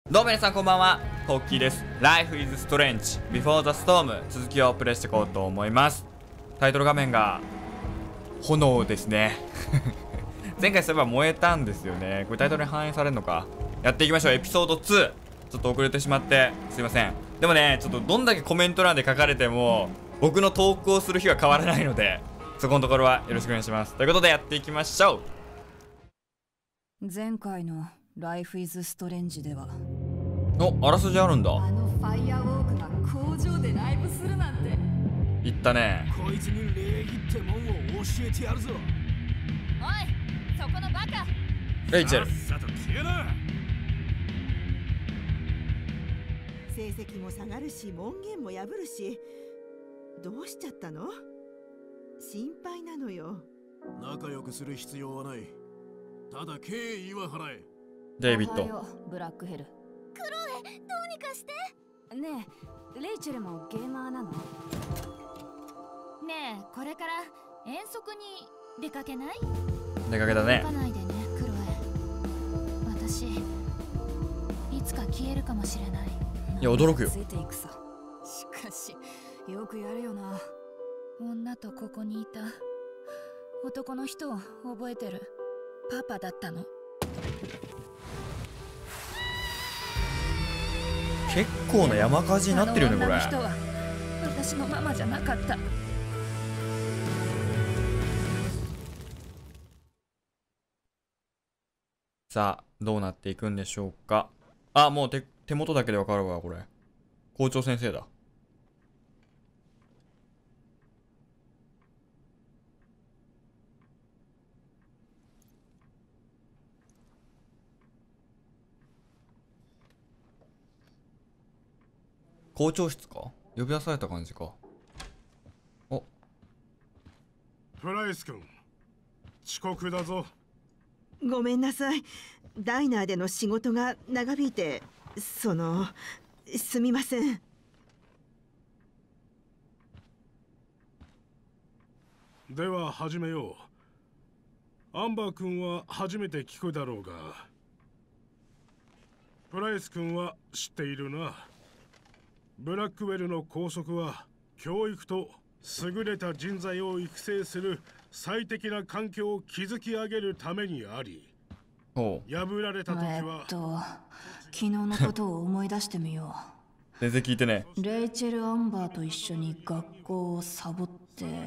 どうも皆さんこんばんは、トッキーです。 Life is Strange Before the Storm 続きをプレイしていこうと思います。タイトル画面が炎ですね前回そういえば燃えたんですよね。これタイトルに反映されるのか。やっていきましょう。エピソード2。ちょっと遅れてしまってすいません。でもね、ちょっとどんだけコメント欄で書かれても僕の投稿する日は変わらないので、そこのところはよろしくお願いします。ということでやっていきましょう。 前回の Life is Strange ではお、あらすじあるんだ。 あのファイアウォークが工場でライブするなんて。 言ったね。 こいつに礼儀ってもんを教えてやるぞ。 おい、そこのバカ。 レイチェル。 さっさと消えな。 成績も下がるし門限も破るし、どうしちゃったの？心配なのよ。 仲良くする必要はない。ただ敬意は払え。 デイビッド。 おはようブラックヘル。 クロエ、どうにかして。 ねえ、レイチェルもゲーマーなの？ ねえ、これから遠足に出かけない？ 出かけたね動か。ないでね、クロエ。私、いつか消えるかもしれない。 いや驚くよ。 ついていくさ。しかしよくやるよな。 女とここにいた男の人を覚えてる。パパだったの。 結構な山火事になってるよねこれ。 あの女の人は私のママじゃなかった。 さあどうなっていくんでしょうか。あ、もう手元だけでわかるわこれ。校長先生だ。校長室か。呼び出された感じか。お、 プライス君、遅刻だぞ。 ごめんなさい。ダイナーでの仕事が長引いて、すみません。 では始めよう。アンバー君は初めて聞くだろうが、プライス君は知っているな。ブラックウェルの校則は教育と優れた人材を育成する最適な環境を築き上げるためにあり、 おう、 破られた時は昨日のことを思い出してみよ全然聞いてね。 う。レイチェル・アンバーと一緒に学校をサボって、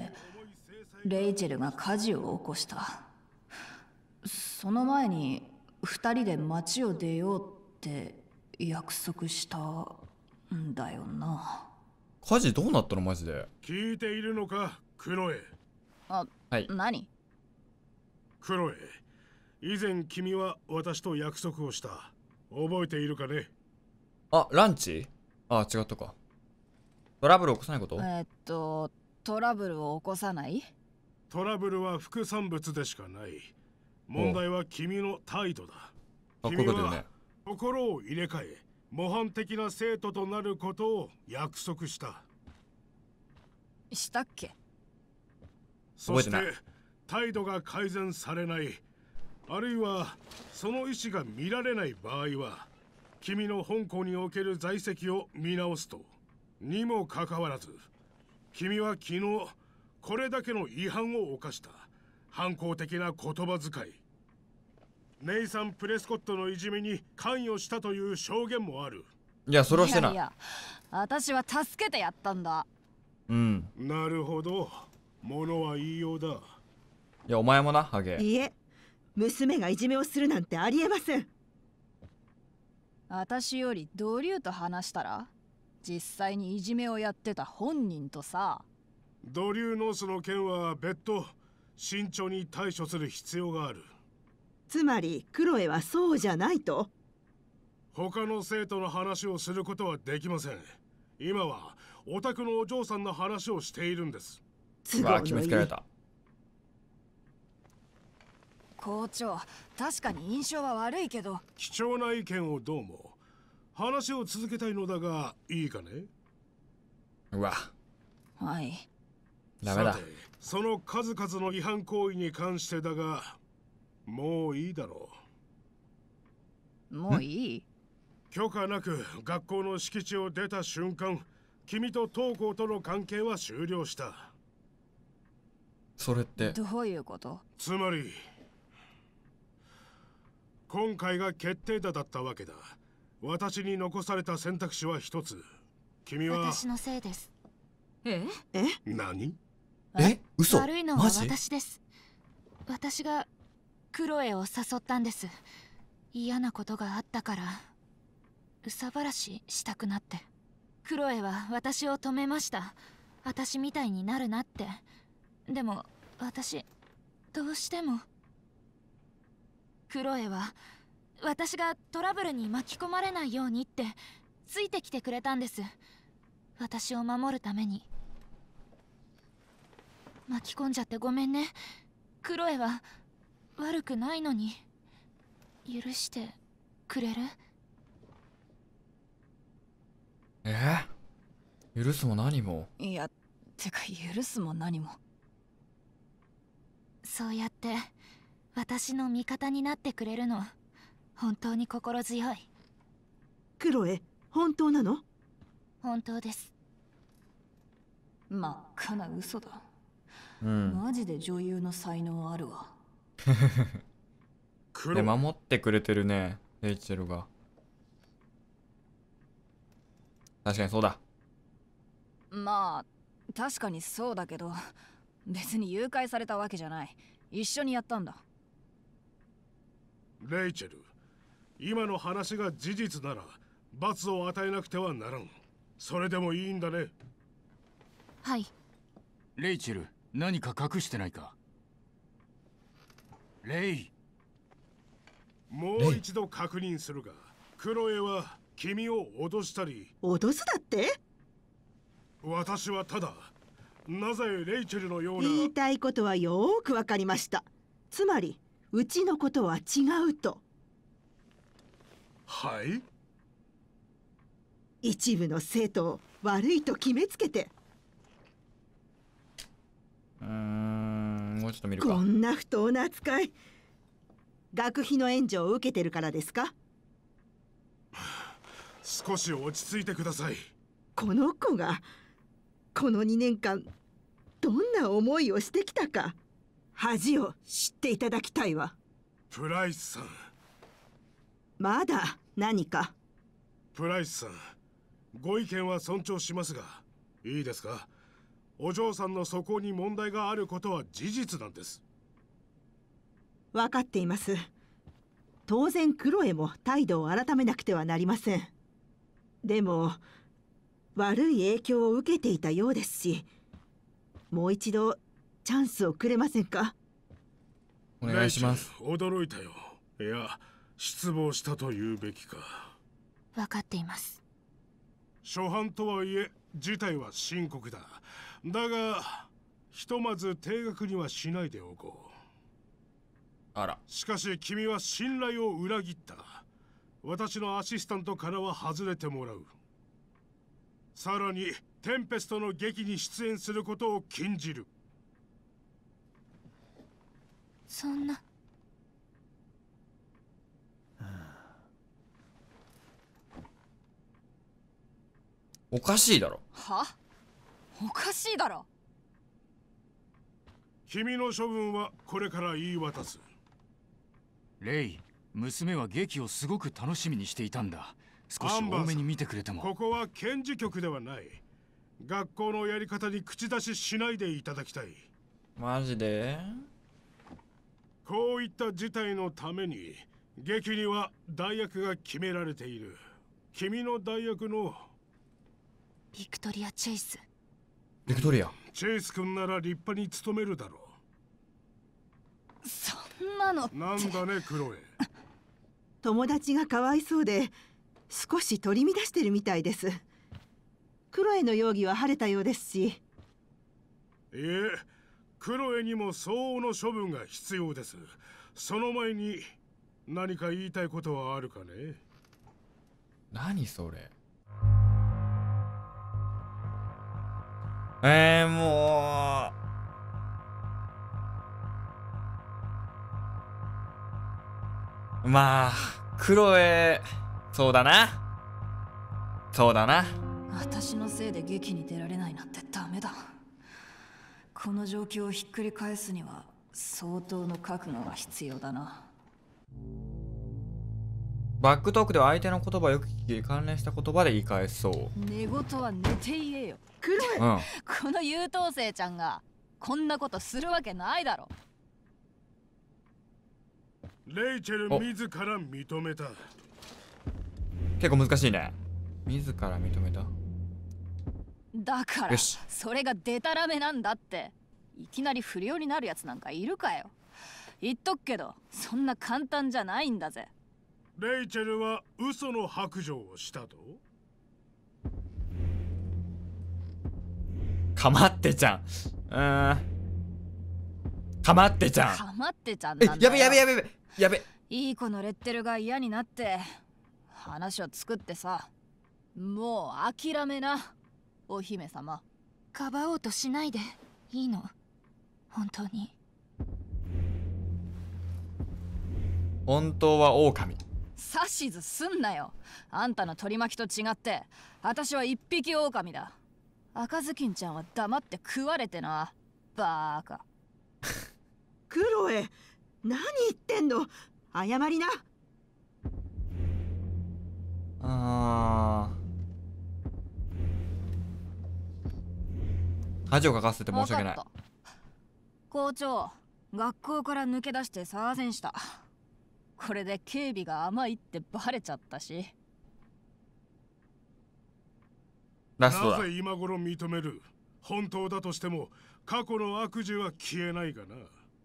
レイチェルが火事を起こした。その前に2人で街を出ようって約束したんだよな。 火事どうなったのマジで。 聞いているのか、クロエ。 あ、 はい。 何？ クロエ、以前君は私と約束をした。覚えているかね？ あ、ランチ。あ、違ったか。トラブル起こさないこと。 トラブルを起こさない？ トラブルは副産物でしかない。問題は君の態度だ。 かっこよく言うね。 心を入れ替え、模範的な生徒となることを約束した。 したっけ？ そして覚えて態度が改善されない、あるいはその意思が見られない場合は、君の本校における在籍を見直すと。にもかかわらず、君は昨日これだけの違反を犯した。反抗的な言葉遣い、ネイサン・プレスコットのいじめに関与したという証言もある。 いやそれはしてない。 いや、私は助けてやったんだ。 うん。 なるほど、物は言いようだ。 いやお前もなハゲ。 いいえ、娘がいじめをするなんてありえません。 私よりドリューと話したら、実際にいじめをやってた本人とさ。 ドリューノースの件は別途慎重に対処する必要がある。 つまりクロエはそうじゃないと？ 他の生徒の話をすることはできません。今はお宅のお嬢さんの話をしているんです。 うわ、 都合のいい。 決めつけられた。 校長、確かに印象は悪いけど。 貴重な意見をどうも。話を続けたいのだがいいかね？ うわ、 はい。 ダメださて、その数々の違反行為に関してだが、もういいだろもういい？ 許可なく学校の敷地を出た瞬間、君と東校との関係は終了した。 それってどういうこと？ つまり今回が決定打だったわけだ。私に残された選択肢は一つ。君は私のせいです。 え？ 何？ 嘘？ 悪いのはマジ？ 私です。私がクロエを誘ったんです。嫌なことがあったから憂さ晴らししたくなって。クロエは私を止めました。私みたいになるなって。でも私どうしても。クロエは私がトラブルに巻き込まれないようにってついてきてくれたんです。私を守るために。巻き込んじゃってごめんね。クロエは悪くないのに。許してくれる？ 許すも何も。 いや、てか許すも何も。 そうやって私の味方になってくれるの本当に心強い。 クロエ、本当なの？ 本当です。 真っ赤な嘘だ。 うんマジで女優の才能あるわ。 クロで守ってくれてるね、レイチェルが。確かにそうだ。 まあ確かにそうだけど、別に誘拐されたわけじゃない。一緒にやったんだ。 レイチェル、今の話が事実なら罰を与えなくてはならん。それでもいいんだね。 はい。 レイチェル、何か隠してないか？レイ。 もう一度確認するが、クロエは君を脅したり。 脅すだって？ 私はただ、なぜレイチェルのような。 言いたいことはよーくわかりました。つまりうちのことは違うと。 はい？ 一部の生徒を悪いと決めつけて。 もうちょっと見るか。 こんな不当な扱い。学費の援助を受けてるからですか？ 少し落ち着いてください。 この子がこの2年間どんな思いをしてきたか、恥を知っていただきたいわ。 プライスさん。 まだ何か？ プライスさん、ご意見は尊重しますが、いいですか？お嬢さんの素行に問題があることは事実なんです。 分かっています。当然クロエも態度を改めなくてはなりません。でも悪い影響を受けていたようですし、もう一度チャンスをくれませんか？ お願いします。 驚いたよ。いや、失望したと言うべきか。 分かっています。 初犯とはいえ事態は深刻だ。だがひとまず定額にはしないでおこう。 あら。 しかし君は信頼を裏切った。私のアシスタントからは外れてもらう。さらにテンペストの劇に出演することを禁じる。 そんな。 おかしいだろ。 は？おかしいだろ。 君の処分はこれから言い渡す。 レイ、娘は劇をすごく楽しみにしていたんだ。少し多めに見てくれても。 ここは検事局ではない。学校のやり方に口出ししないでいただきたい。 マジで？ こういった事態のために劇には代役が決められている。君の代役のビクトリア・チェイス。 ビクトリア。 チェイス君なら立派に務めるだろそんなのって。 う。なんだねクロエ。 友達がかわいそうで少し取り乱してるみたいです。クロエの容疑は晴れたようですし。 いえ、クロエにも相応の処分が必要です。その前に何か言いたいことはあるかね？ 何それ。もうまあクロエ、そうだな。 そうだな。 私のせいで劇に出られないなんてダメだ。この状況をひっくり返すには相当の覚悟が必要だな。 バックトークでは相手の言葉をよく聞き、関連した言葉で言い返そう。 寝言は寝て言えよ。 クロエ、 うん。 この優等生ちゃんがこんなことするわけないだろ。 レイチェル自ら認めた。 結構難しいね。自ら認めた。 だからよしそれがデタラメなんだって。いきなり不良になるやつなんかいるかよ。言っとくけどそんな簡単じゃないんだぜ。 レイチェルは嘘の白状をしたと。 かまってちゃん。かまってちゃん。 かまってちゃんえ、 なんだよ。 やべやべやべやべやべ。 いい子のレッテルが嫌になって話を作ってさ。もう諦めなお姫様。 かばおうとしないでいいの。本当に。 本当は狼。 指図すんなよ。あんたの取り巻きと違って私は一匹狼だ。赤ずきんちゃんは黙って食われてな。バーカ。 クロエ、何言ってんの。謝りな。 恥をかかせて申し訳ない。 わかった。校長、学校から抜け出して騒然した。これで警備が甘いってバレちゃったし。 ラストだ。 なぜ今頃認める。本当だとしても過去の悪事は消えないがな。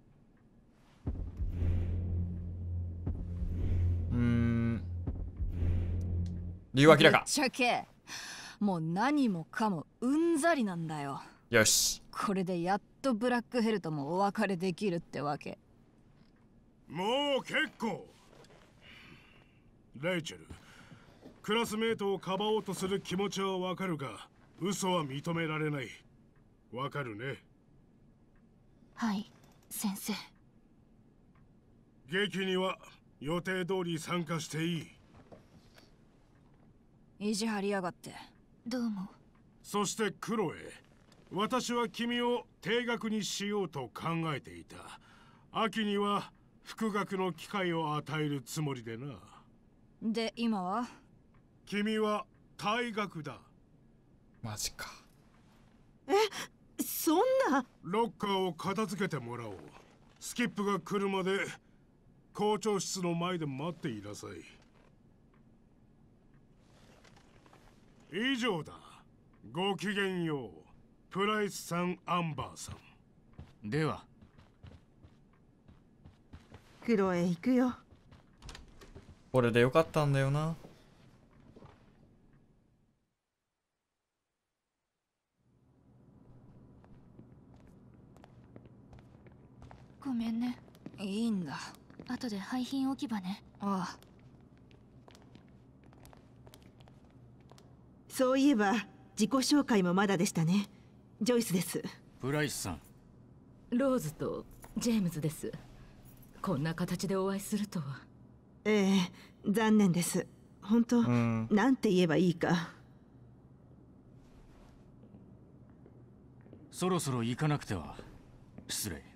理由は明らか。 ぶっちゃけもう何もかもうんざりなんだよ。 よし。 これでやっとブラックヘルともお別れできるってわけ。 もう結構。レイチェル、クラスメートをかばおうとする気持ちはわかるが嘘は認められない。わかるね。 はい先生。 劇には予定通り参加していい。 意地張りやがって。 どうも。 そしてクロエ、私は君を定額にしようと考えていた。秋には復学の機会を与えるつもりでな。 で今は君は退学だ。 マジか。 そんな。 ロッカーを片付けてもらおう。スキップが来るまで校長室の前で待っていなさい。以上だ。ごきげんよう。プライスさん、アンバーさん。 ではクロエ、行くよ。 これでよかったんだよな。 ごめんね。 いいんだ。 後で廃品置き場ね。 ああ。 そういえば自己紹介もまだでしたね。ジョイスです。 プライスさん。 ローズとジェームズです。こんな形でお会いするとは。 ええ、残念です。本当、なんて言えばいいか。 そろそろ行かなくては。失礼。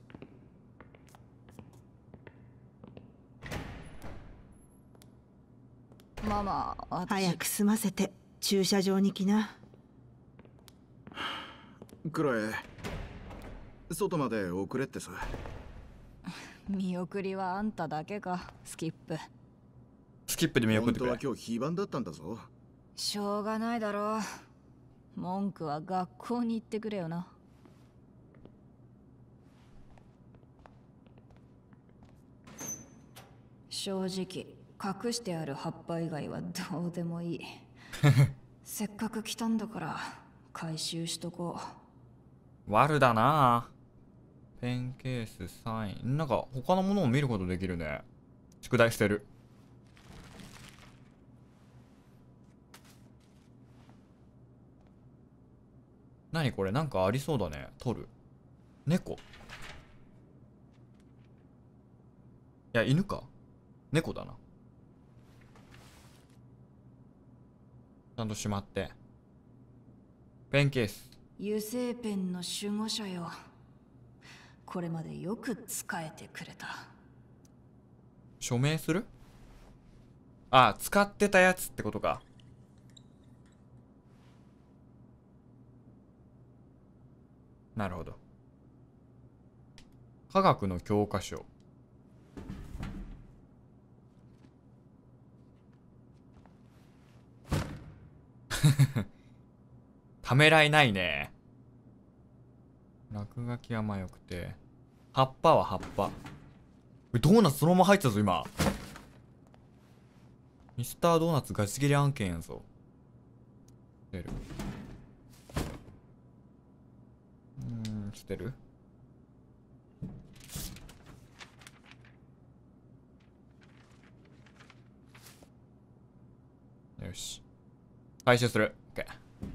ママ、私早く済ませて駐車場に来な。 クロエ、外まで遅れってさ。 見送りはあんただけか、スキップ。 スキップで見送っ本てくれ。 当は今日非番だったんだぞ。 しょうがないだろう。文句は学校に行ってくれよな。正直隠してある葉っぱ以外はどうでもいい。せっかく来たんだから回収しとこ悪だな。ペンケース、サイン。なんか他のものを見ることできるね。宿題してる。何これ、なんかありそうだね。取る。猫。いや、犬か。猫だな。 ゃんとしまって。ペンケース。 油性ペンの守護者よ。これまでよく使えてくれた。 署名する？あ、使ってたやつってことか。なるほど。科学の教科書。ためらいないね。落書きはまあよくて。葉っぱは葉っぱ。ドーナツそのまま入ってたぞ今。ミスタードーナツガチ切れ案件やぞ。捨てる。捨てる。よし。回収する。OK。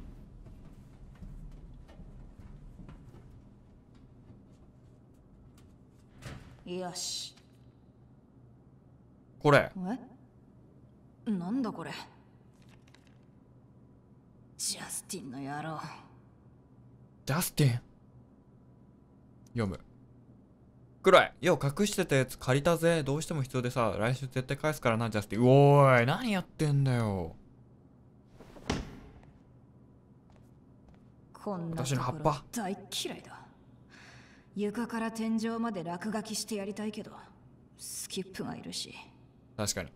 よし。 これ。 なんだこれ。ジャスティンの野郎。 ジャスティン。読む。クロエ、よう隠してたやつ借りたぜ。どうしても必要でさ、来週絶対返すからな、ジャスティン。おーい、何やってんだよ。 こんなところ大嫌いだ。床から天井まで落書きしてやりたいけど、スキップがいるし。 確かに。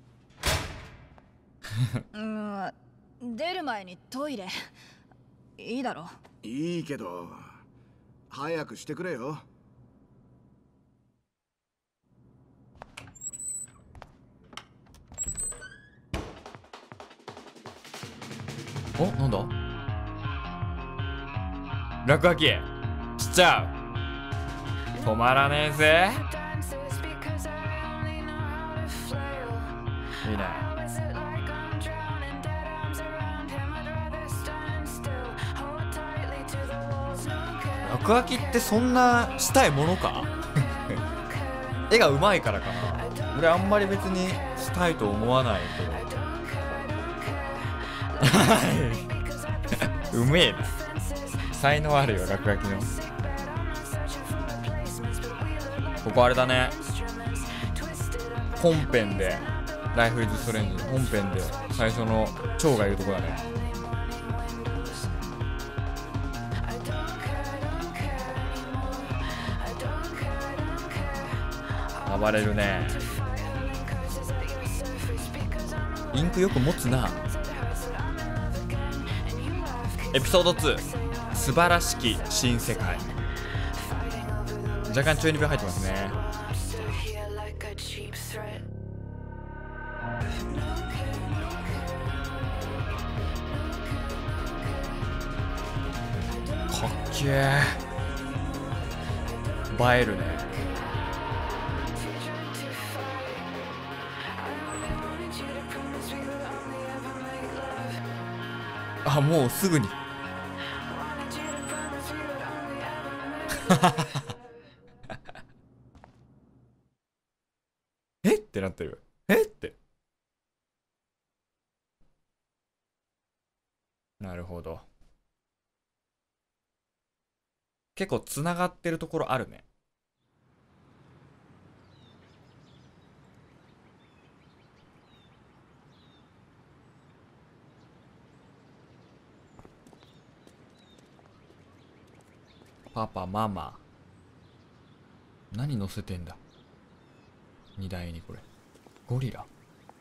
出る前にトイレ。いいだろ。 いいけど、早くしてくれよ。 お、なんだ？落書きしちゃう。止まらねえぜ。いいね。落書きってそんなしたいものか？絵がうまいからかな。俺あんまり別にしたいと思わないけど。うめえな。才能あるよ、落書きの。ここあれだね。本編でライフイズストレンジ本編で最初の蝶がいるとこだね。暴れるね。インクよく持つな。エピソード2、素晴らしき新世界。若干中二病入ってますね。かっけえ。映えるね。あ、もうすぐに。えってなってる。えって。なるほど。結構つながってるところあるね。パパママ何乗せてんだ。荷台にこれゴリラ。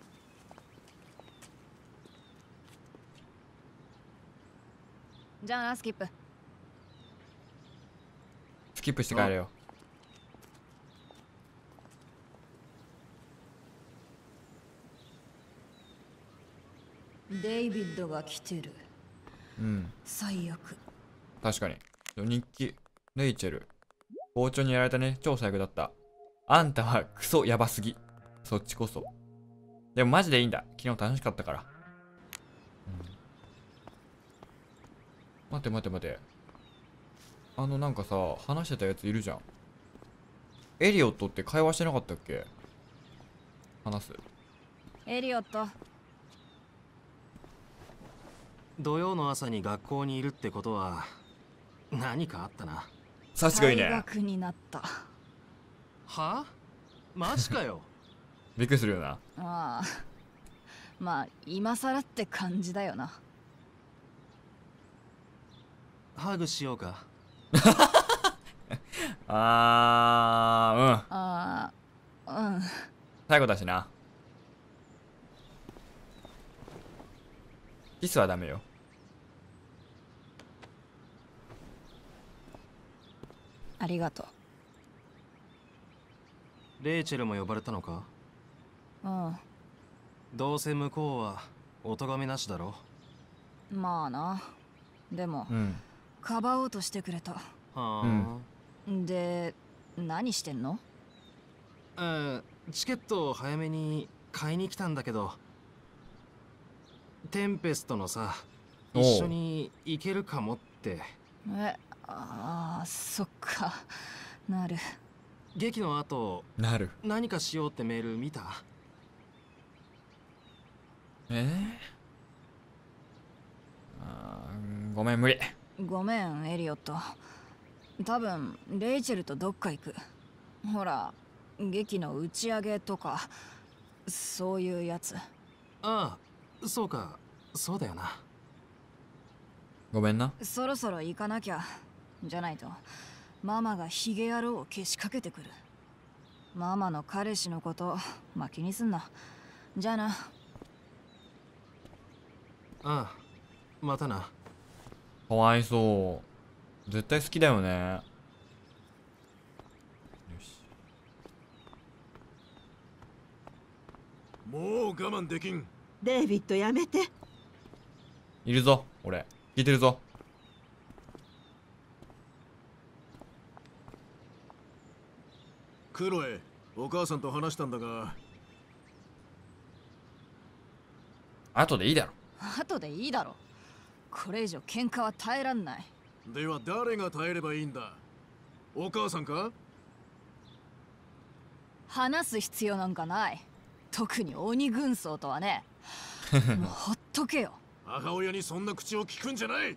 じゃあな、スキップ。 スキップして帰れよ。 デイビッドが来てる。 うん、 最悪。 確かに。日記。レイチェル。包丁にやられたね。超最悪だった。あんたはクソヤバすぎ。そっちこそ。でもマジでいいんだ。昨日楽しかったから。待て待て待て。なんかさ、話してたやついるじゃん。エリオットって会話してなかったっけ？話す。 エリオット。 土曜の朝に学校にいるってことは何かあったな。 さすがいいね。 退学になった。 は？マジかよ。 びっくりするよな。 ああ、まあ今更って感じだよな。 ハグしようか。 あああ、うん。 最後だしな。キスはダメよ。 ありがとレイチェルも呼ばれたのか？ う。うん。 どうせ向こうはお咎めなしだろ。 まあな。でも、 うんかばおうとしてくれた。 はあ、 で、何してんの？ チケットを早めに買いに来たんだけど、テンペストのさ、一緒に行けるかもって。 ああ、そっか。なる。 劇の後、 なる。 何かしようってメール見た？ ごめん無理。 ごめんエリオット。多分レイチェルとどっか行く。ほら、劇の打ち上げとかそういうやつ。 ああ、そうか、そうだよな。 ごめんな。 そろそろ行かなきゃ。じゃないとママがヒゲ野郎をけしかけてくる。ママの彼氏のことまあ気にすんな。じゃあな。 ああ、またな。 かわいそう。絶対好きだよね。よし。 もう我慢できん。 デイビッドやめて。 いるぞ俺。聞いてるぞ。 クロエ、お母さんと話したんだが。 後でいいだろ。 後でいいだろ。これ以上喧嘩は耐えらんない。 では誰が耐えればいいんだ？お母さんか？ 話す必要なんかない。特に鬼軍曹とはね。もうほっとけよ。 母親にそんな口を聞くんじゃない。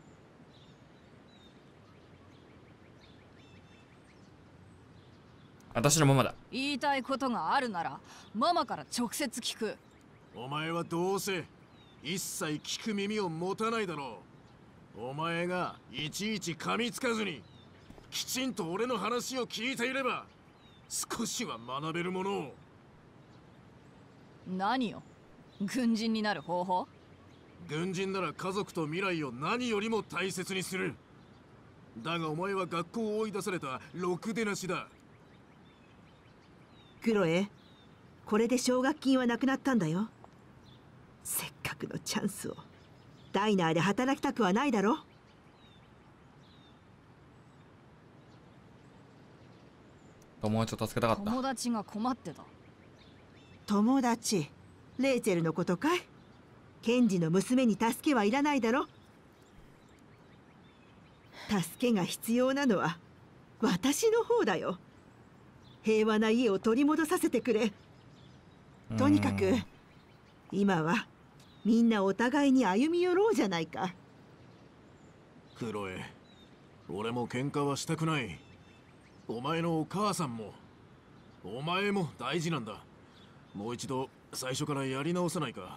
私のママだ。 言いたいことがあるならママから直接聞く。 お前はどうせ一切聞く耳を持たないだろう。お前がいちいち噛みつかずにきちんと俺の話を聞いていれば少しは学べるものを。 何よ、軍人になる方法？ 軍人なら家族と未来を何よりも大切にする。だがお前は学校を追い出されたろくでなしだ。 クロエ、これで奨学金はなくなったんだよ。せっかくのチャンスを。ダイナーで働きたくはないだろ。 友達を助けたかった。 友達が困ってた。 友達、レイチェルのことかい？検事の娘に助けはいらないだろ。助けが必要なのは私の方だよ。平和な家を取り戻させてくれ。とにかく今はみんなお互いに歩み寄ろうじゃないか。 クロエ、俺も喧嘩はしたくない。お前のお母さんもお前も大事なんだ。もう一度最初からやり直さないか。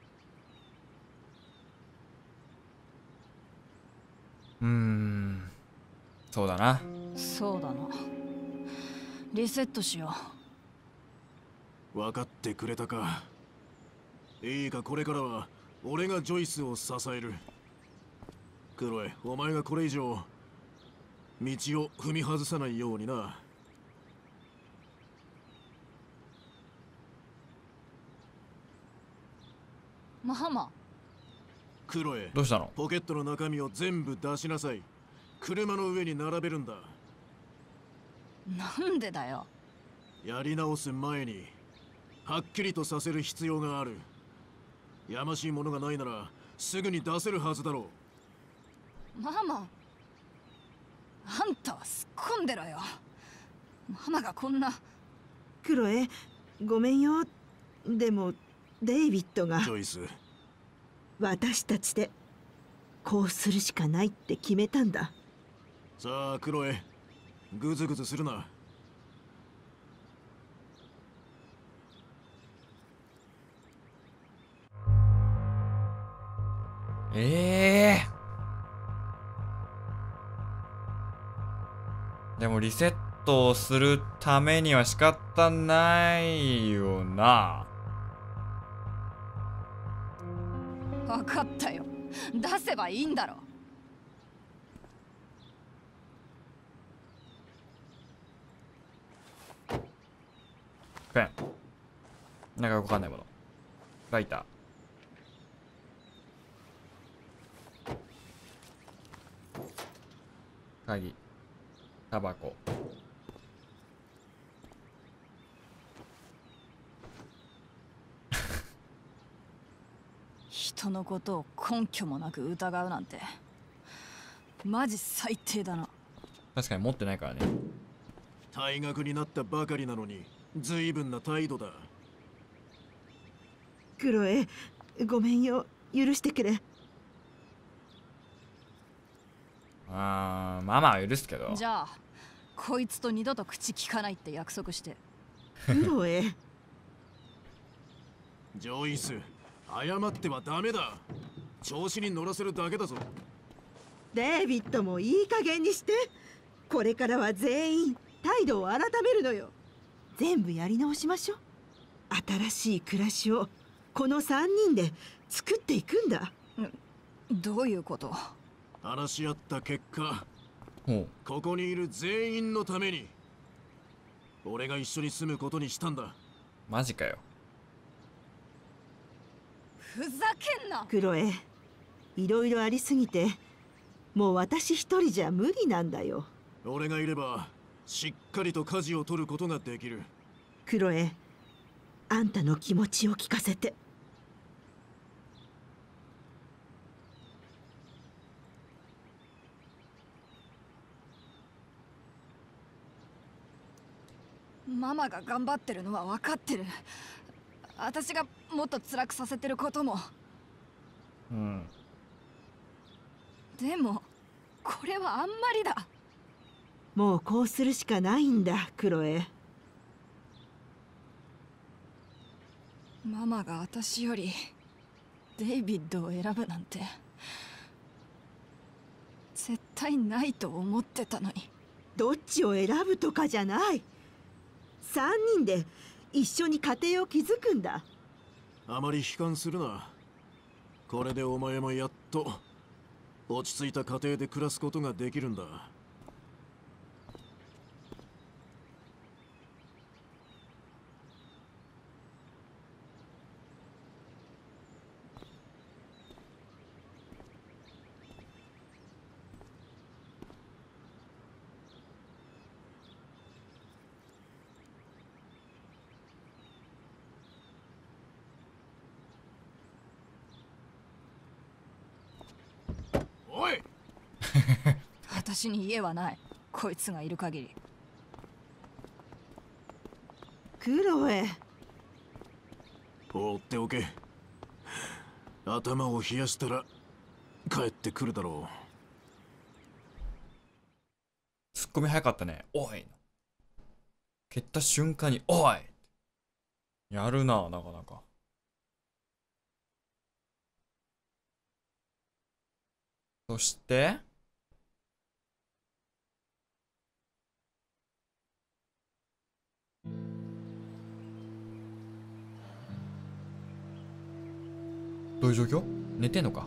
そうだな。 そうだな。リセットしよう。分かってくれたか。いいか、これからは俺がジョイスを支える。クロエ、お前がこれ以上道を踏み外さないようにな。 ママ。 クロエ、 どうしたの？ ポケットの中身を全部出しなさい。車の上に並べるんだ。 なんでだよ。 やり直す前にはっきりとさせる必要がある。やましいものがないならすぐに出せるはずだろう。ママ、あんたはすっ込んでろよ。ママがこんな。 クロエ、ごめんよ。でもデイビッドが。 ジョイス、 私たちでこうするしかないって決めたんだ。 さあクロエ、グズグズするな。 でもリセットをするためには仕方ないよな。 分かったよ。出せばいいんだろ。 ペン。なんか動かんないもの。ライター。鍵。タバコ。 人のことを根拠もなく疑うなんてマジ最低だな。 確かに持ってないからね。 退学になったばかりなのに随分な態度だ。 クロエ、ごめんよ、許してくれ。 まあまあ許すけど。 じゃあこいつと二度と口聞かないって約束して。 クロエジョイス、謝ってはダメだ。調子に乗らせるだけだぞ。 デイビッドもいい加減にして。これからは全員態度を改めるのよ。全部やり直しましょう。新しい暮らしをこの3人で作っていくんだ。 どういうこと？ 話し合った結果、 ほう。 ここにいる全員のために俺が一緒に住むことにしたんだ。 マジかよ。 ふざけんな。 クロエ、いろいろありすぎてもう私一人じゃ無理なんだよ。 俺がいればしっかりと舵を取ることができる。 クロエ、あんたの気持ちを聞かせて。 ママが頑張ってるのは分かってる。私がもっと辛くさせてることも。 うん。 でもこれはあんまりだ。 もうこうするしかないんだ、クロエ。 ママが私よりデイビッドを選ぶなんて絶対ないと思ってたのに。 どっちを選ぶとかじゃない。3人で一緒に家庭を築くんだ。 あまり悲観するな。これでお前もやっと落ち着いた家庭で暮らすことができるんだ。おい私に家はない。こいつがいる限り。 クロエ、 放っておけ。頭を冷やしたら帰ってくるだろツッコミ早かったね。おい。蹴った瞬間におい。やるな、なかなか。そしてどういう状況？寝てんのか？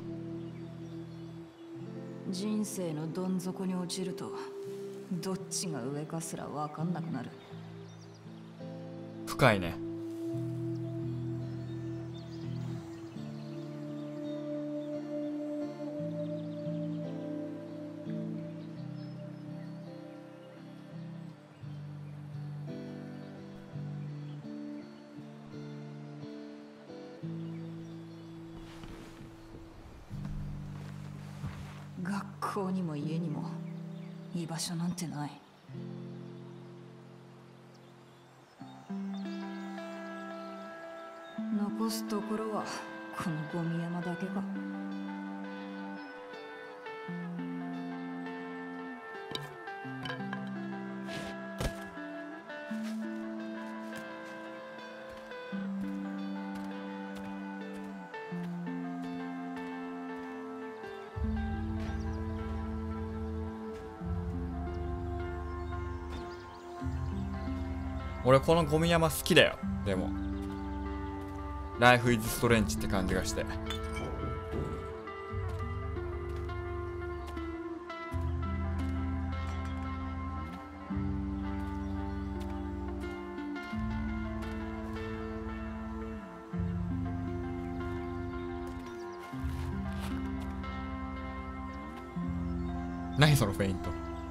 人生のどん底に落ちるとどっちが上かすら分かんなくなる。 深いね。 学校にも家にも居場所なんてない。残すところはこのゴミ山だけか。 俺このゴミ山好きだよ。でもライフイズストレンジって感じがして。何そのフェイント。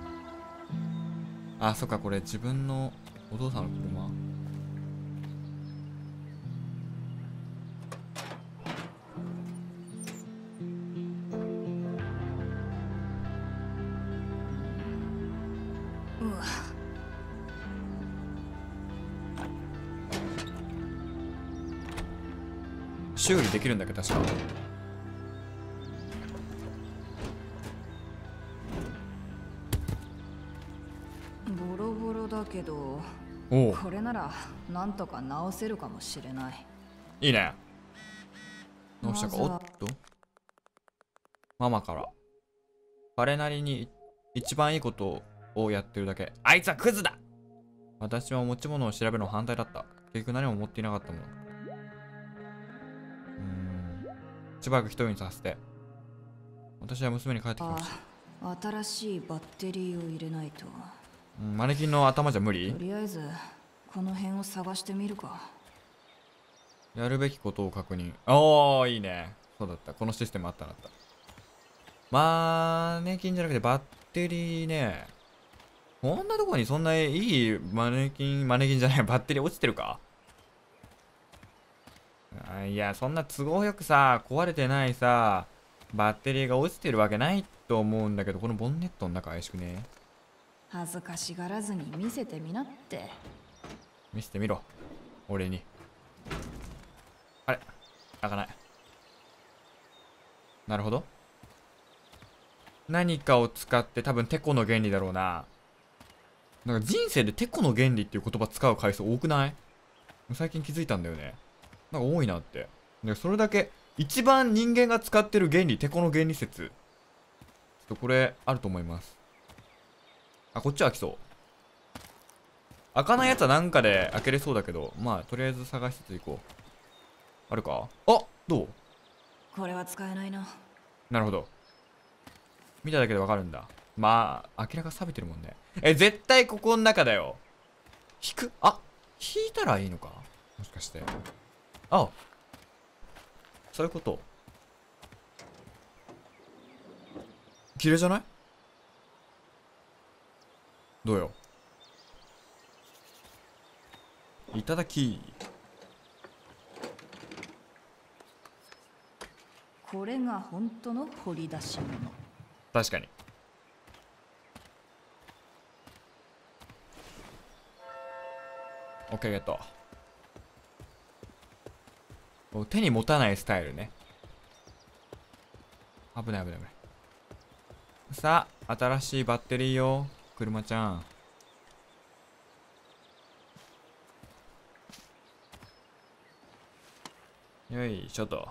あ、そっか、これ自分のお父さんの車。 うわ、 修理できるんだけど確か。 ボロボロだけど、 おお、 これならなんとか直せるかもしれない。 いいね。どうしたか。おっまずはと、ママから彼なりに一番いいことをやってるだけ。あいつはクズだ。私は持ち物を調べるの反対だった。結局何も持っていなかったもの。しばらく一人にさせて。私は娘に帰ってきました。 新しいバッテリーを入れないと。 マネキンの頭じゃ無理？ とりあえずこの辺を探してみるか。 やるべきことを確認。おー、いいね。そうだった。このシステムあったなった。マネキンじゃなくてバッテリーね。こんなとこにそんないいマネキンじゃない、バッテリー落ちてるか？いや、そんな都合よくさ、壊れてないさ、バッテリーが落ちてるわけないと思うんだけど、このボンネットの中怪しくね？ 恥ずかしがらずに見せてみなって。 見せてみろ、俺に。あれ、開かない。なるほど。何かを使って、多分テコの原理だろうな。なんか人生でテコの原理っていう言葉使う回数多くない？最近気づいたんだよね。なんか多いなって。でそれだけ一番人間が使ってる原理、テコの原理説。ちょっとこれあると思います。あ、こっちは開きそう。開かないやつはなんかで開けれそうだけど、まあとりあえず探しつつ行こう。あるか？あ、どう？ これは使えないな。 なるほど。見ただけでわかるんだ。まあ明らか錆びてるもんね。絶対ここの中だよ。引く？あ、引いたらいいのか？もしかして。あ、そういうこと。綺麗じゃない？どうよ。いただき。 これが本当の掘り出し物。 確かに。オッケー、ゲット。手に持たないスタイルね。危ない危ない危ない。さあ、新しいバッテリーよ、車ちゃん。よいしょと。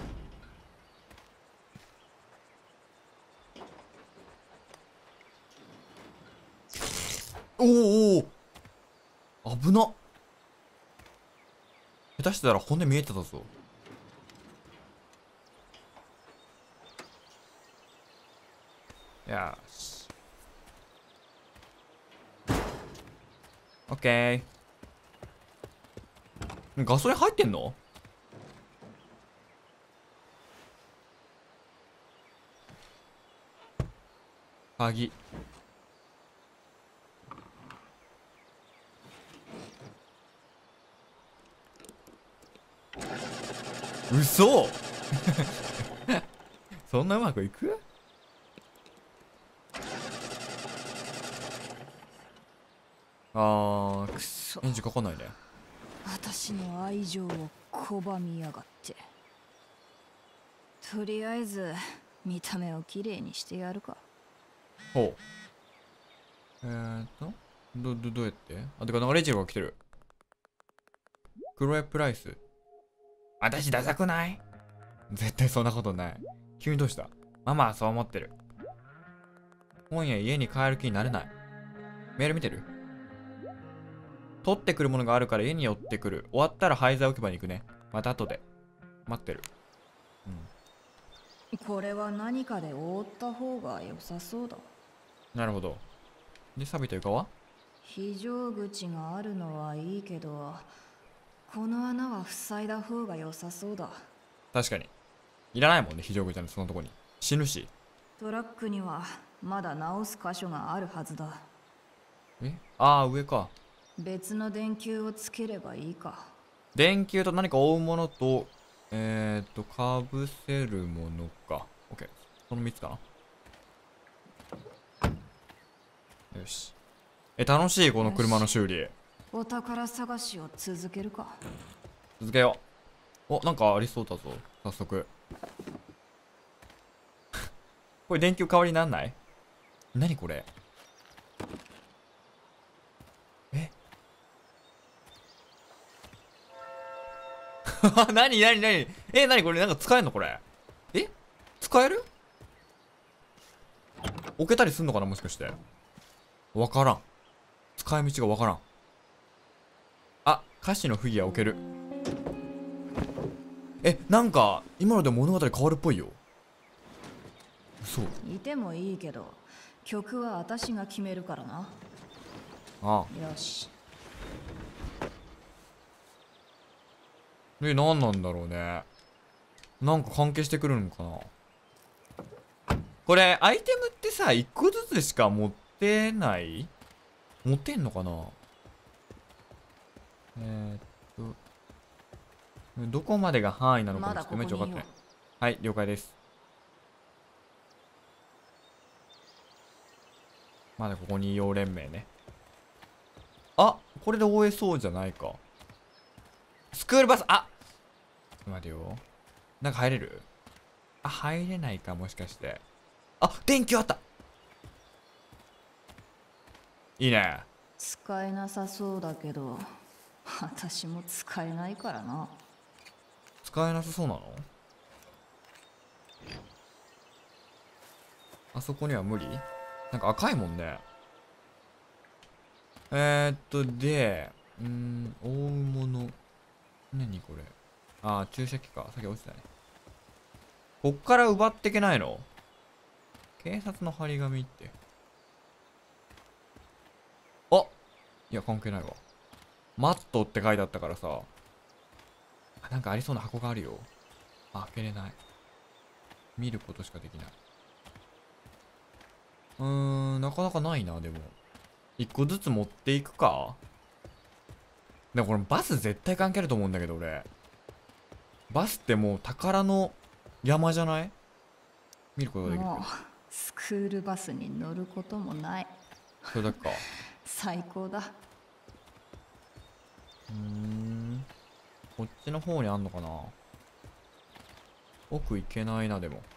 おおおお、危なっ。下手してたら骨見えてたぞ。よし。オッケー。ガソリン入ってんの？鍵。嘘そんなうまくいく？くそ、エンジンかかんないね。 私の愛情を拒みやがって。とりあえず見た目をきれいにしてやるか。 ほう。どうやって？あ、てかなんかレジェルが来てる。クロエプライス。私ダサくない？絶対そんなことない。急にどうした？ママはそう思ってる。今夜家に帰る気になれない。メール見てる？ 取ってくるものがあるから家に寄ってくる。終わったら廃材置き場に行くね。また後で。待ってる。 これは何かで覆った方が良さそうだ。 なるほど。で、錆びた床は非常口があるのはいいけど、この穴は塞いだ方が良さそうだ。 確かに。いらないもんね、非常口なんてそのとこに。死ぬし。 トラックにはまだ直す箇所があるはずだ。 ああ、上か。 別の電球をつければいいか。電球と何か覆うものと、かぶせるものか。OK。その3つかな。よし。楽しい、この車の修理。 お宝探しを続けるか。 続けよう。お、なんかありそうだぞ。早速。これ電球代わりになんない？何これ？何何これなんか使えんのこれ？使える？置けたりすんのかなもしかして。わからん。使い道がわからん。あ、歌詞のフィギュア置ける。なんか今ので物語変わるっぽいよ。そう。 いてもいいけど、曲は私が決めるからな。 ああ。よし。 何なんだろうね。なんか関係してくるのかな。これアイテムってさ、1個ずつしか持ってない？持ってんのかな。どこまでが範囲なのかもちょっとめっちゃ分かってない。はい、了解です。まだここに用連盟ね。あ、これで終えそうじゃないか。スクールバス、あ、待てよ。なんか入れる？あ、入れないか、もしかして。あ、電球あった。いいね。 使えなさそうだけど、私も使えないからな。 使えなさそうなの？あそこには無理？なんか赤いもんね。で、覆うもの。何これ。あー、注射器か。さっき落ちたね。こっから奪ってけないの？警察の張り紙って。あ、いや、関係ないわ。マットって書いてあったからさ。なんかありそうな箱があるよ。開けれない。見ることしかできない。なかなかないな、でも。一個ずつ持っていくか。でもこれバス絶対関係あると思うんだけど、俺。バスってもう宝の山じゃない？見ることができる。 もうスクールバスに乗ることもない。 それだけか。 最高だ。 こっちの方にあんのかな。奥行けないな、でも。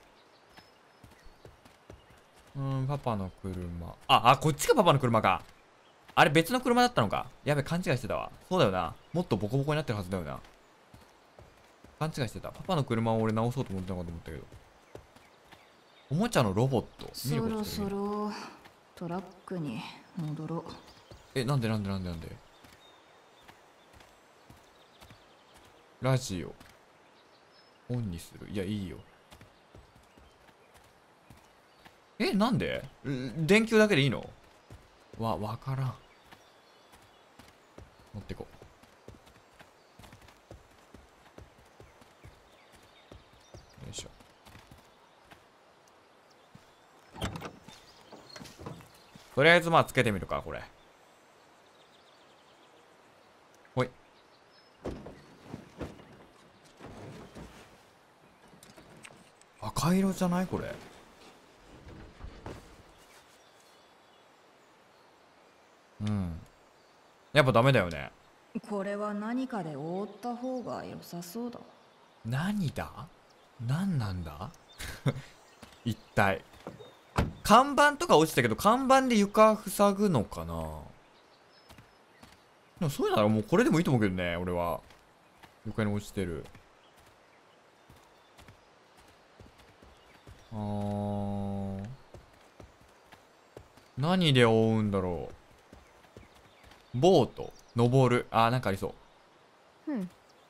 パパの車。あ、こっちがパパの車か。あれ別の車だったのか。やべ、勘違いしてたわ。そうだよな。もっとボコボコになってるはずだよな。勘違いしてた。パパの車を俺直そうと思ってなかったと思ったけど。おもちゃのロボット。 そろそろトラックに戻ろう。 なんでラジオオンにする。いや、いいよ。なんで？電球だけでいいの？わからん。持ってこう。よいしょ。とりあえずまあつけてみるか、これ。ほい。赤色じゃないこれ。やっぱダメだよね。 これは何かで覆った方が良さそうだ。 何なんだ一体。看板とか落ちたけど、看板で床塞ぐのかな。でもそういうのならもうこれでもいいと思うけどね、俺は。床に落ちてる。何で覆うんだろう。ボート。 登る。あー、なんかありそう。うん。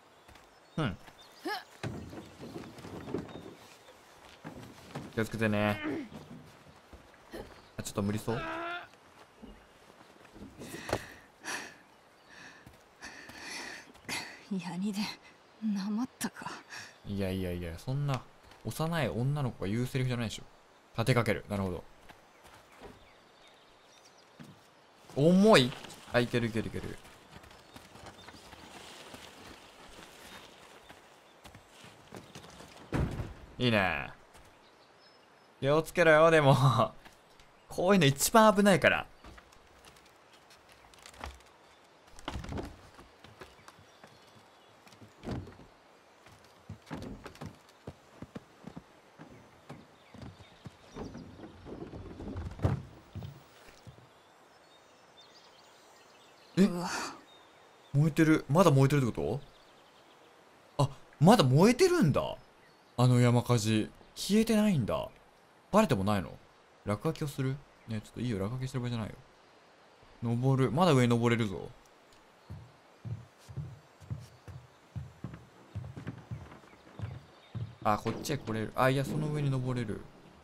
気をつけてね。あ、ちょっと無理そう。 ヤニでなまったか。 いやいやいや、そんな幼い女の子が言うセリフじゃないでしょ。立てかける。なるほど。重い。あ、いけるいけるいける。いいね。気をつけろよ。でもこういうの一番危ないから。え、燃えてる。まだ燃えてるってこと？あ、まだ燃えてるんだ。あの山火事。消えてないんだ。バレてもないの？落書きをする？ね、ちょっといいよ。落書きしてる場合じゃないよ。登る。まだ上に登れるぞ。あ、こっちへ来れる。あ、いや、その上に登れる。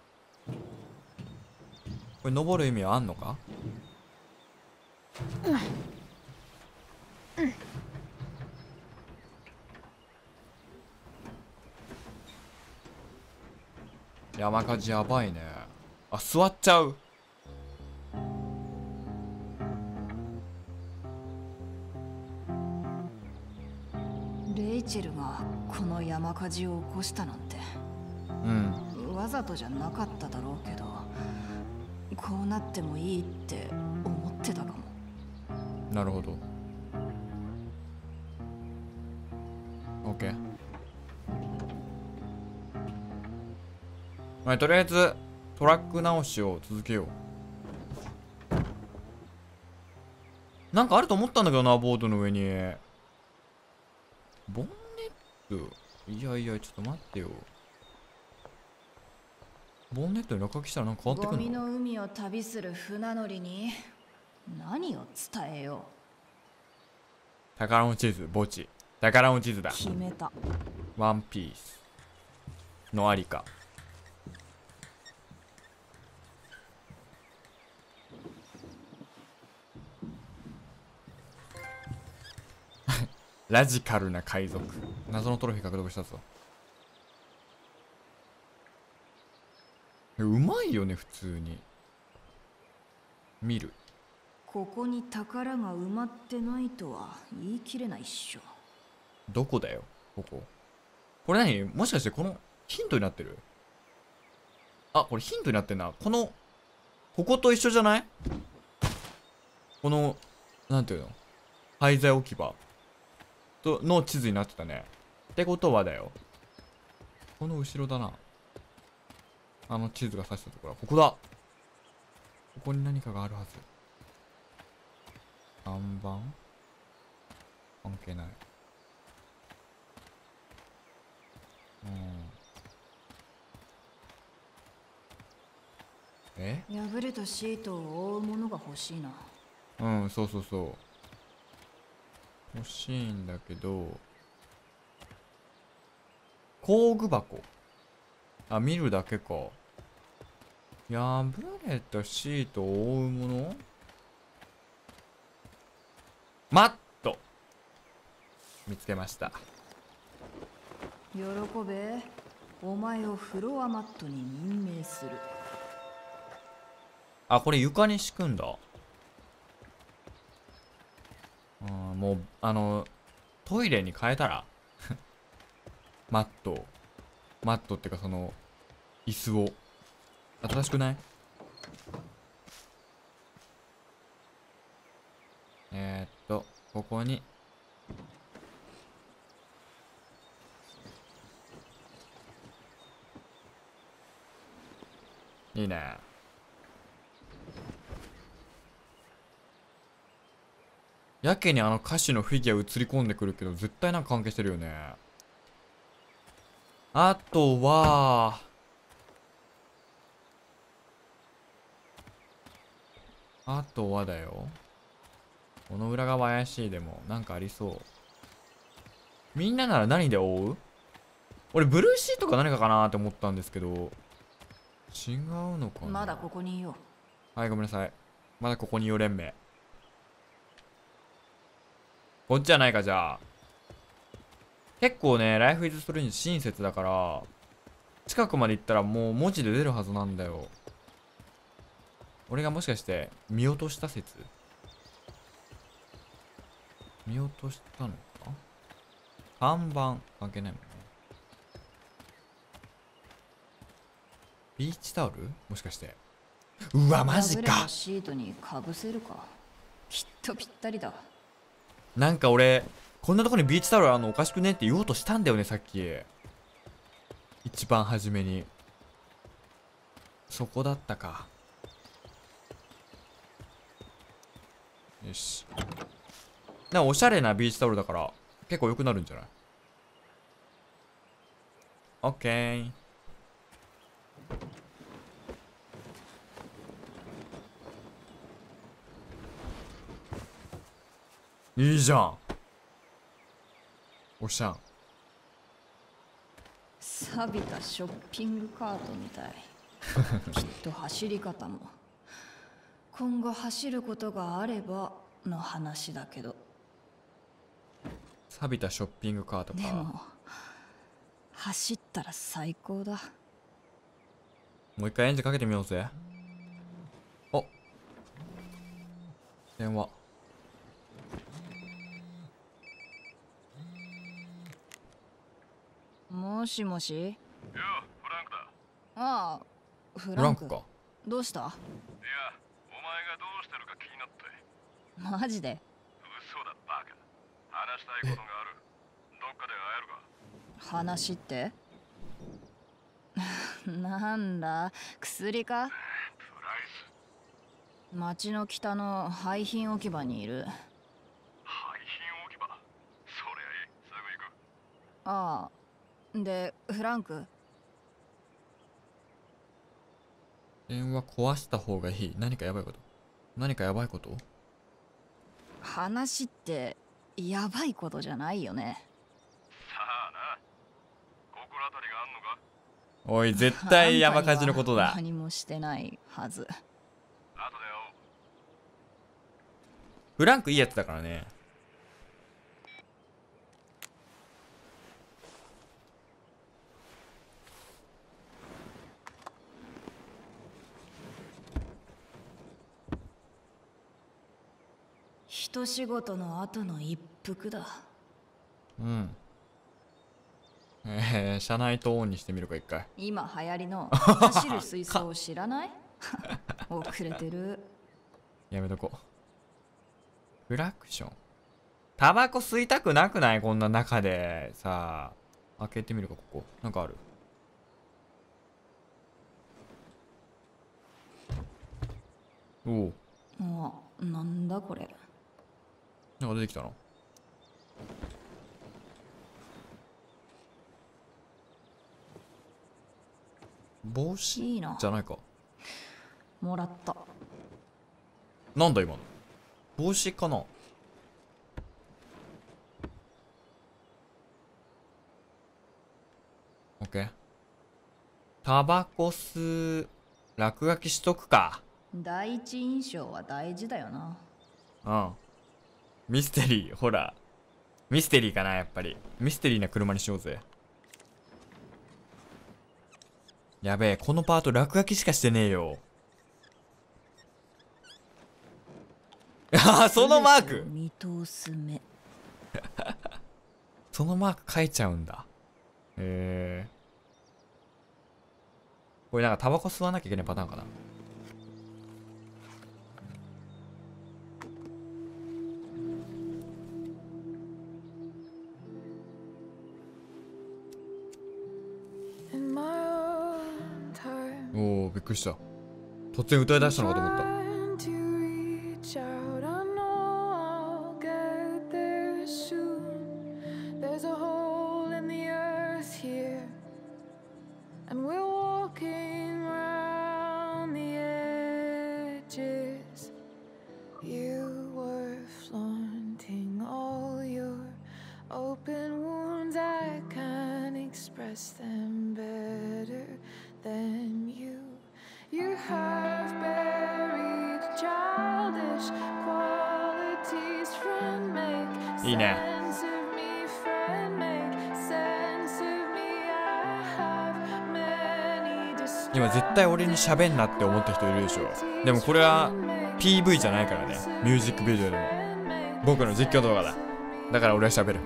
これ登る意味はあんのか？山火事やばいね。あ、座っちゃう。 レイチェルがこの山火事を起こしたなんて、わざとじゃなかっただろうけど、こうなってもいいって思ってたかも。 なるほど。OK。はい、とりあえずトラック直しを続けよう。なんかあると思ったんだけどな、ボードの上に。ボンネット。いやいや、ちょっと待ってよ。ボンネットに落書きしたらなんか変わってくるの？ ゴミの海を旅する船乗りに何を伝えよう。宝の地図、墓地。宝の地図だ。 決めた。 ワンピースのありか。ラジカルな海賊。謎のトロフィー獲得したぞ。うまいよね、普通に。見る。 ここに宝が埋まってないとは言い切れないっしょ。 どこだよ、ここ。これ何？もしかしてこのヒントになってる？あ、これヒントになってんな。ここと一緒じゃない？この、なんていうの？廃材置き場の地図になってたね。ってことはだよ。この後ろだな。あの地図が指したところはここだ。ここに何かがあるはず。看板？関係ない。 破れたシートを覆うものが欲しいな。 うん、そうそうそう。欲しいんだけど、工具箱。あ、見るだけか。破れたシートを覆うもの？マット！見つけました。 喜べ。お前をフロアマットに任命する。 あ、これ床に敷くんだ。もう、トイレに変えたらマットってかその、椅子を。新しくない？ここに。いいね。やけにあの歌手のフィギュア映り込んでくるけど、絶対なんか関係してるよね。あとは、だよ。 この裏側怪しい。でもなんかありそう。みんななら何で覆う？俺ブルーシートか何かかなって思ったんですけど、違うのかな。 まだここにいよはい、ごめんなさい。まだここに4連盟。こっちじゃないか。じゃあ結構ね、ライフイズストレンジ親切だから、近くまで行ったらもう文字で出るはずなんだよ。俺がもしかして見落とした説？見落としたのか？看板関係ないもんね。ビーチタオルもしかして。うわマジ破れたか。 シートにかぶせるか。きっとぴったりだ。 なんか俺こんなとこにビーチタオルあるのおかしくねって言おうとしたんだよね、さっき一番初めに。そこだったか。よし。なんかおしゃれなビーチタオルだから結構良くなるんじゃない？オッケー。いいじゃん。おしゃん。 錆びたショッピングカートみたい。きっと走り方も今後走ることがあればの話だけど。 錆びたショッピングカートか。 でも走ったら最高だ。 もう一回エンジンかけてみようぜ。お、電話。 もしもし。 いや、フランクだ。 ああ、フフランクか。 どうした？ いや、お前がどうしてるか気になって。 マジで？ 嘘だ、バカ。話したいことがある。どっかで会えるか。 話ってなんだ、薬か？ プライス。 町の北の廃品置き場にいる。 廃品置き場。そりゃいい。すぐ行く。 ああ、で、フランク。 電話壊した方がいい。何かやばいこと？何かやばいこと？ 話ってやばいことじゃないよね。 さあな。心当たりがあんのか？ おい、絶対山火事のことだ。 何もしてないはず。 後で会おう。 フランクいいやつだからね。 一仕事の後の一服だ。 うん。車内トーンにしてみるか一回。 今流行りの走る水槽を知らない？遅れてる。 やめとこう。クラクション。タバコ吸いたくなくない？こんな中でさあ。開けてみるか。ここなんかある？おお。 あ、なんだこれ。 なんか出てきたな。帽子いいな。 じゃないか。 もらった。 なんだ今の。帽子かな。オッケー。タバコ吸う。落書きしとくか。 第一印象は大事だよな。 うん。ミステリー、ほら。ミステリーかな、やっぱり。ミステリーな車にしようぜ。やべえ、このパート落書きしかしてねえよ。ああ、そのマーク見通す目。 そのマーク書いちゃうんだ。へえ。これなんかタバコ吸わなきゃいけないパターンかな。おお、びっくりした。突然歌い出したのかと思った。 less than better than you. You have buried childish qualities. Friend, make いいね。 sense of me. Friend, make sense of me. I have many 今絶対俺に喋んなって思った人いるでしょ。でもこれは PV じゃないからね。ミュージックビデオでも僕の実況動画だ。だから俺は喋る。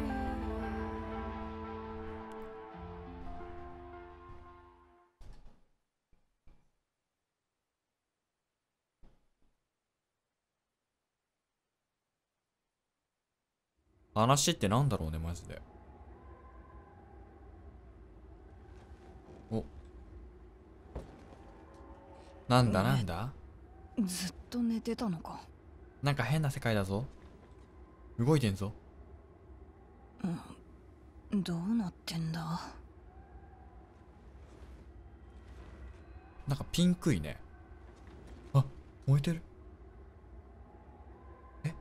話ってなんだろうね、マジで。お、なんだなんだ。 ずっと寝てたのか。 なんか変な世界だぞ。動いてんぞ。 どうなってんだ。 なんかピンクいね。あ、燃えてる。え、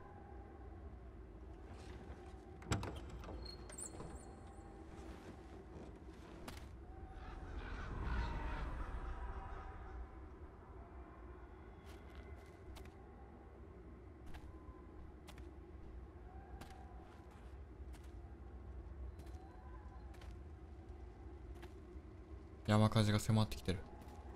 山火事が迫ってきてる。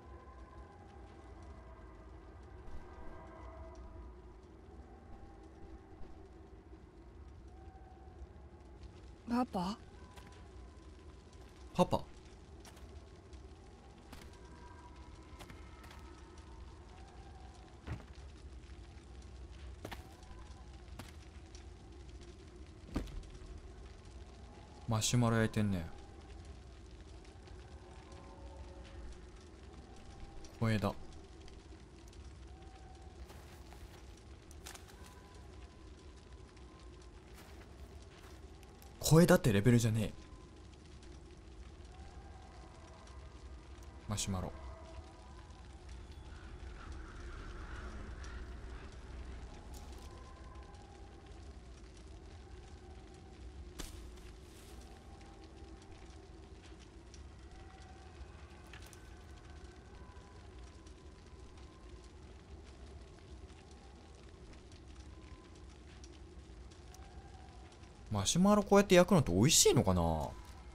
パパ？ パパ？マシュマロ焼いてんね。小枝。小枝ってレベルじゃねえ。マシュマロ。マシュマロこうやって焼くのって美味しいのかな。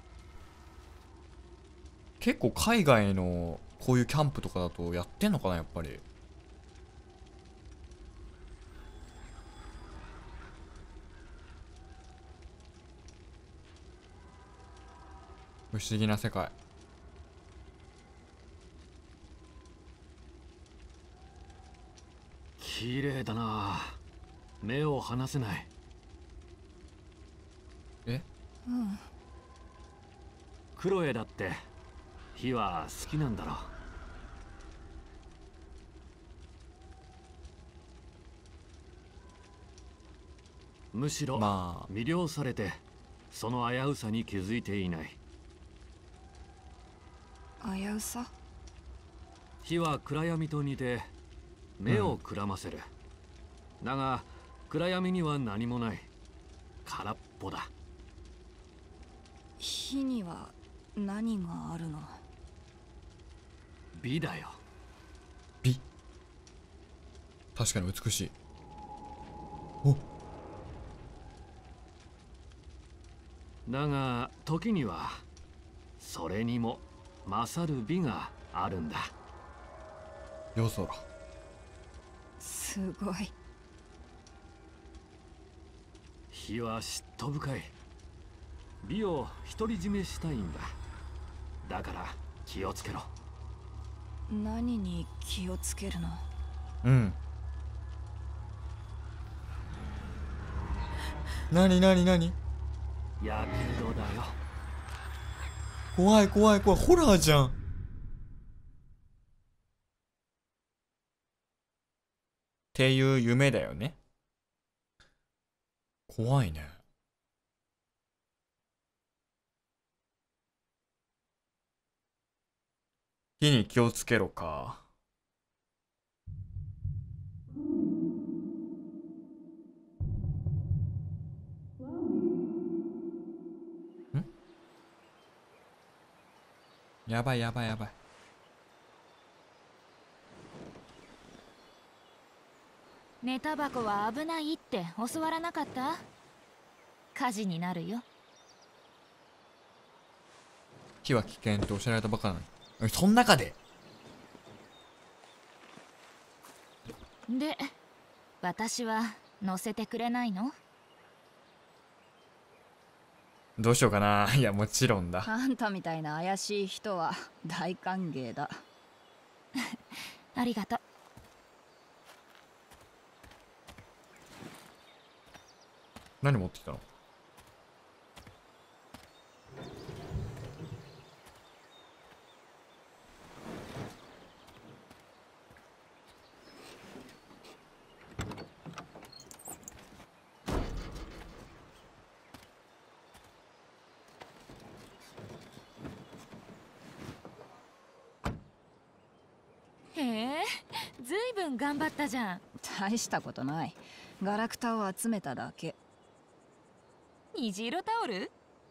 結構海外のこういうキャンプとかだとやってんのかな、やっぱり。不思議な世界。 綺麗だな。目を離せない。 え？ クロエだって火は好きなんだろう。むしろ魅了されてその危うさに気づいていない。 危うさ？ 火は暗闇と似て目をくらませる、だが暗闇には何もない。空っぽだ。 火には何があるの？ 美だよ。 美？確かに美しい。お。 だが時にはそれにも勝る美があるんだ。 夜空。 すごい。 火は嫉妬深い。美を独り占めしたいんだ。だから気をつけろ。 何に気をつけるの？ うん。何やけどだよ。 怖い怖い怖い、ホラーじゃん。っていう夢だよね。怖いね。火に気をつけろか。ん？ やばいやばいやばい。 寝タバコは危ないって教わらなかった？火事になるよ。 火は危険とおっしゃられたばっかなのに。そん中でで、私は乗せてくれないの？ どうしようかな。いや、もちろんだ。 あんたみたいな怪しい人は大歓迎だ。 ありがとう。 何持ってきたの？ へえ、ずいぶん頑張ったじゃん。 大したことない。ガラクタを集めただけ。 虹色タオル？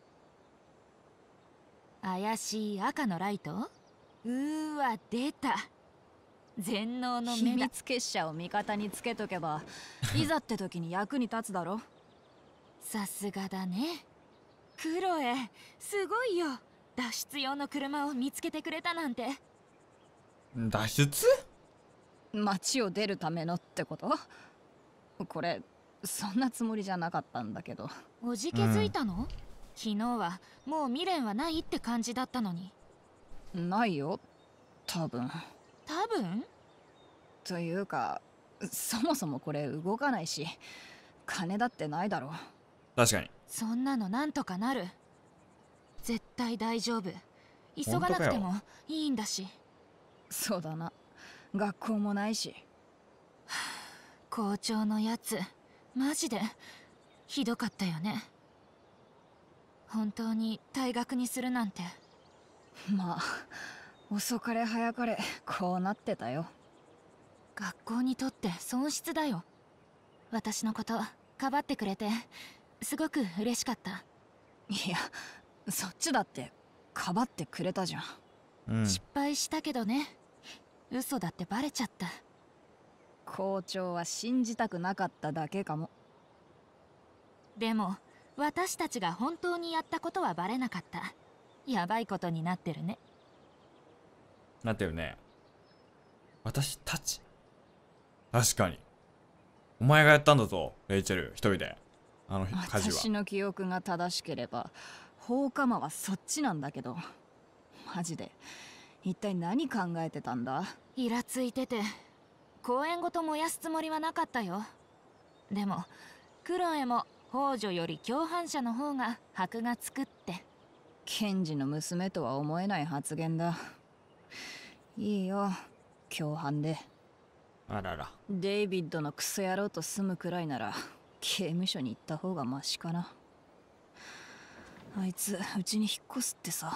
怪しい赤のライト？わ、出た。全能の秘目だ。 密結社を味方につけとけばいざって時に役に立つだろ。 さすがだね。クロエ、すごいよ。脱出用の車を見つけてくれたなんて。 脱出？ 街を出るためのってこと？これそんなつもりじゃなかったんだけど。 おじけづいたの？昨日はもう未練はないって感じだったのに。 ないよ、多分。 多分？ というか、そもそもこれ動かないし、金だってないだろ。 確かに。 そんなのなんとかなる。絶対大丈夫。急がなくてもいいんだし。 そうだな。学校もないし。 校長のやつ、マジでひどかったよね。本当に退学にするなんて。 まあ、遅かれ早かれこうなってたよ。 学校にとって損失だよ。私のことかばってくれてすごく嬉しかった。 いや、そっちだってかばってくれたじゃん。 失敗したけどね。嘘だってバレちゃった。 校長は信じたくなかっただけかも。 でも私たちが本当にやったことはバレなかった。やばいことになってるね。 なってるね。私たち。確かに。お前がやったんだぞ、レイチェル、一人で。あの火事は。 私の記憶が正しければ放火魔はそっちなんだけど、マジで一体何考えてたんだ？ イラついてて公園ごと燃やすつもりはなかったよ。でもクロエも宝女より共犯者の方が箔がつくって。 検事の娘とは思えない発言だ。いいよ、共犯で。 あらら。 デイビッドのクソ野郎と住むくらいなら刑務所に行った方がマシかな。あいつうちに引っ越すってさ。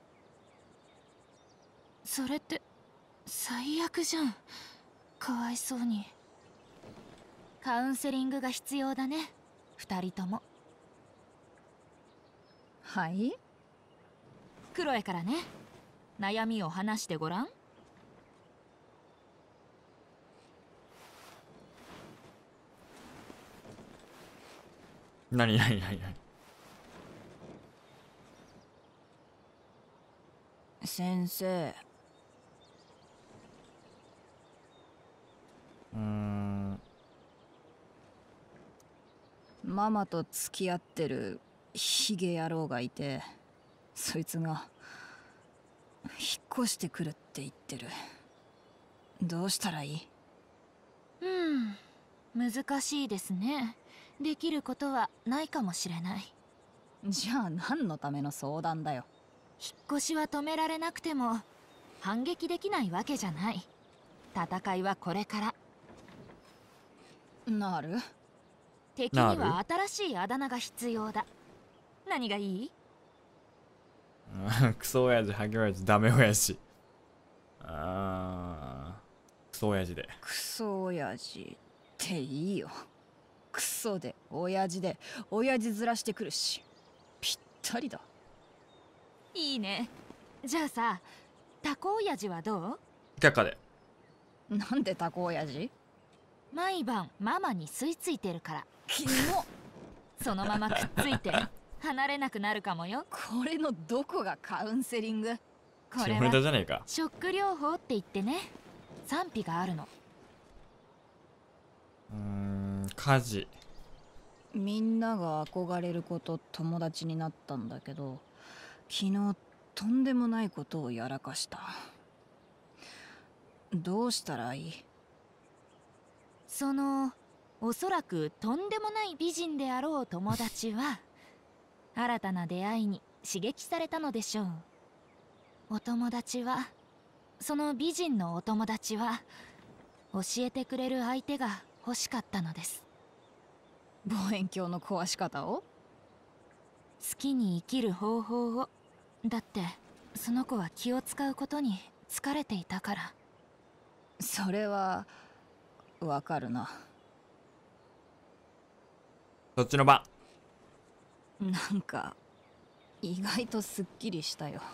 それって最悪じゃん。かわいそうに。カウンセリングが必要だね、二人とも。 はい？ クロエからね、悩みを話してごらん。 何先生。ママと付き合ってるヒゲ野郎がいて、そいつが引っ越してくるって言ってる。どうしたらいい？ 難しいですね。できることはないかもしれない。 じゃあ何のための相談だよ。 引っ越しは止められなくても反撃できないわけじゃない。戦いはこれから。 なる？ 敵には新しいあだ名が必要だ。何がいい？ クソ親父、ハゲ親父、ダメ親父。クソ親父で。 クソ親父っていいよ。クソで親父で親父ずらしてくるし、ぴったりだ。 いいね。 じゃあさ、タコ親父はどう？ 却下で。 なんでタコ親父？ 毎晩ママに吸い付いてるから。 キモ。 そのままくっついて離れなくなるかもよ。 これのどこがカウンセリング？ これ下ネタじゃはねえか。 ショック療法って言ってね、賛否があるの。 家事。 みんなが憧れる子と友達になったんだけど、昨日とんでもないことをやらかした。どうしたらいい？ そのおそらくとんでもない美人であろう友達は新たな出会いに刺激されたのでしょう。お友達は、その美人のお友達は教えてくれる相手が欲しかったのです。 望遠鏡の壊し方を？ 好きに生きる方法を。だってその子は気を使うことに疲れていたから。 それはわかるな。 そっちの番。 なんか意外とすっきりしたよ。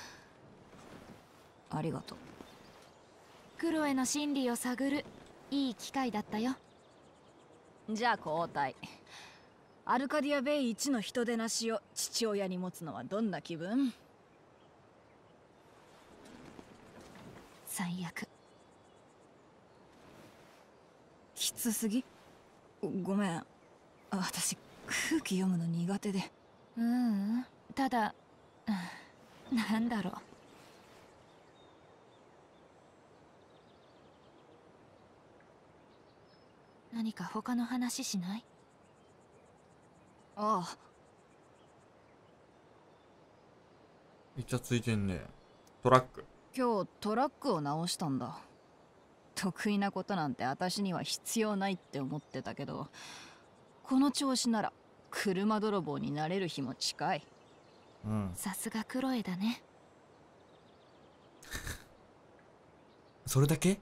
ありがとう。 クロエの心理を探るいい機会だったよ。 じゃあ交代。アルカディアベイ一の人でなしを父親に持つのはどんな気分？ 最悪。 きつすぎ？ごめん、私空気読むの苦手で。 ただ、なんだろう。何か他の話しない？ ああ。 めっちゃついてんね。トラック。 今日トラックを直したんだ。得意なことなんて私には必要ないって思ってたけど、この調子なら車泥棒になれる日も近い。 さすがクロエだね。 それだけ？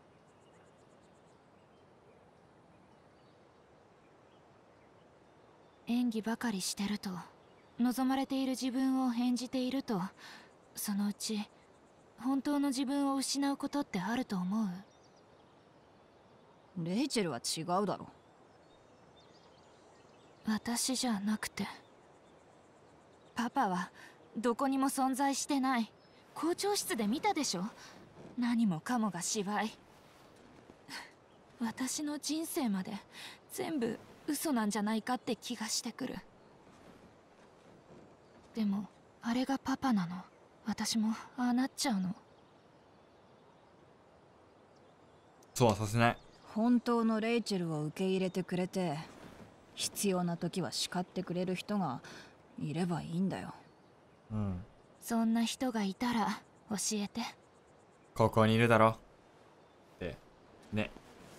演技ばかりしてると、望まれている自分を演じていると、そのうち本当の自分を失うことってあると思う？ レイチェルは違うだろ。 私じゃなくて、パパはどこにも存在してない。校長室で見たでしょ。何もかもが芝居。私の人生まで全部嘘なんじゃないかって気がしてくる。でもあれがパパなの。私もああなっちゃうの。 そうはさせない。 本当のレイチェルを受け入れてくれて、必要な時は叱ってくれる人がいればいいんだよ。 そんな人がいたら教えて。 ここにいるだろってね。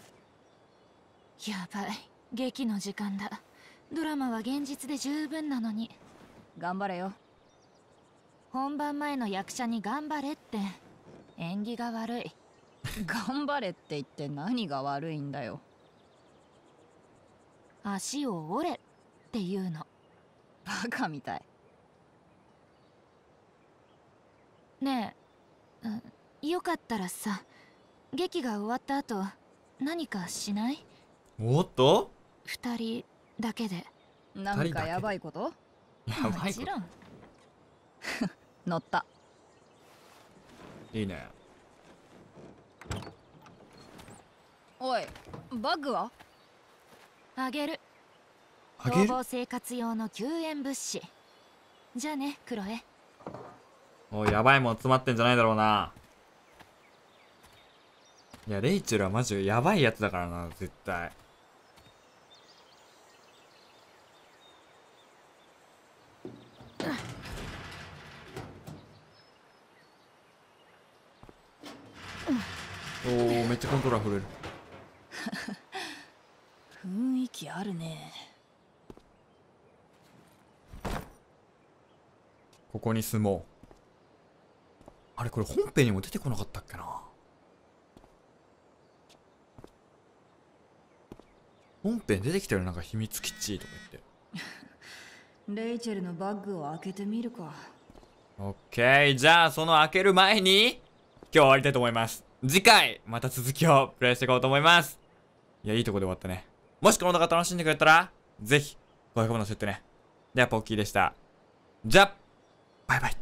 やばい、劇の時間だ。ドラマは現実で十分なのに。 頑張れよ。 本番前の役者に頑張れって縁起が悪い。 頑張れって言って何が悪いんだよ。 足を折れっていうの。 バカみたい。 ねえ、よかったらさ、劇が終わった後何かしない？ おっと二人だけで。 なんかやばいこと？ やばいこと。 もちろん。 乗った。 いいね。 おい、バッグは？ あげる。 あげる？ 逃亡生活用の救援物資。じゃあね、クロエ。 おい、やばいもん詰まってんじゃないだろうな。いや、レイチェルはマジでやばいやつだからな、絶対。おー、めっちゃコントローラー振れる。 雰囲気あるね。 ここに住もう。あれ、これ本編にも出てこなかったっけな。本編出てきたよ、なんか秘密基地とか言って。 レイチェルのバッグを開けてみるか。 オッケー。じゃあ、その開ける前に、今日は終わりたいと思います。次回、また続きをプレイしていこうと思います。いや、いいとこで終わったね。もしこの動画楽しんでくれたら、ぜひ、高評価ボタン押してってね。では、ポッキーでした。じゃあ、バイバイ。